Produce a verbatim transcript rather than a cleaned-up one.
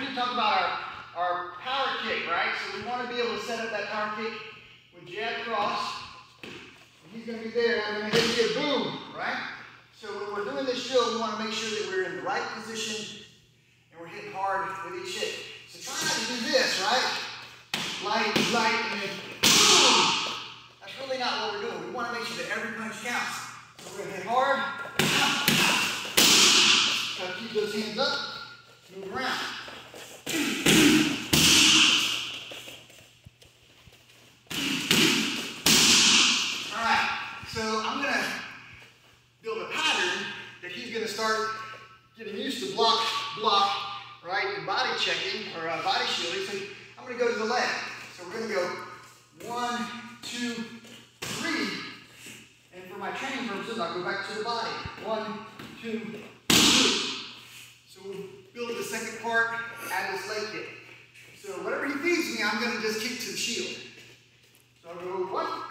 we talk about our, our power kick, right? So we want to be able to set up that power kick with jab cross. He's going to be there, and I'm going to hit you a boom, right? So when we're doing this drill, we want to make sure that we're in the right position and we're hitting hard with each hit. So try not to do this, right? Light, light, and then boom! That's really not what we're doing. We want to make sure that every punch counts. So we're going to hit hard. Try to keep those hands up. Move around. All right. So I'm going to build a pattern that he's going to start getting used to block, block, right, and body checking, or uh, body shielding. So I'm going to go to the leg. So we're going to go one, two, three. And for my training purposes, I'll go back to the body. One, two, three. So we'll build the second part, add this leg kick. So whatever he feeds me, I'm going to just kick to the shield. So I'll go one,